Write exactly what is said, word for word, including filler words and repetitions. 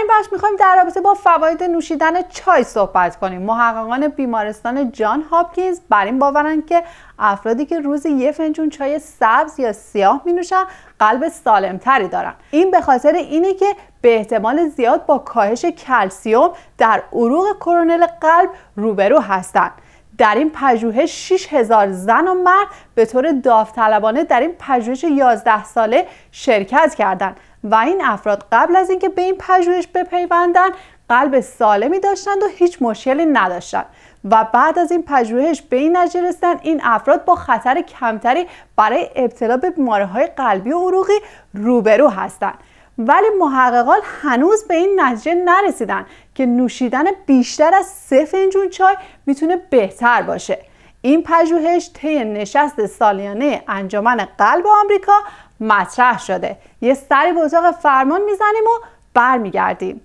این بخش میخوایم در رابطه با فواید نوشیدن چای صحبت کنیم. محققان بیمارستان جان هاپکینز بر این باورند که افرادی که روزی یک فنجون چای سبز یا سیاه می نوشن قلب سالمتری دارن. این به خاطر اینه که به احتمال زیاد با کاهش کلسیم در عروق کرونل قلب روبرو هستند. در این پژوهش شش هزار زن و مرد به طور داوطلبانه در این پژوهش یازده ساله شرکت کردند و این افراد قبل از اینکه به این پژوهش بپیوندند قلب سالمی داشتند و هیچ مشکلی نداشتند و بعد از این پژوهش به این نتیجه رسیدند این افراد با خطر کمتری برای ابتلا به بیماری‌های قلبی و عروقی روبرو هستند. ولی محققان هنوز به این نتیجه نرسیدن که نوشیدن بیشتر از سه فنجون چای میتونه بهتر باشه. این پژوهش طی نشست سالیانه انجمن قلب آمریکا مطرح شده. یه سری به اتاق فرمان میزنیم و برمیگردیم.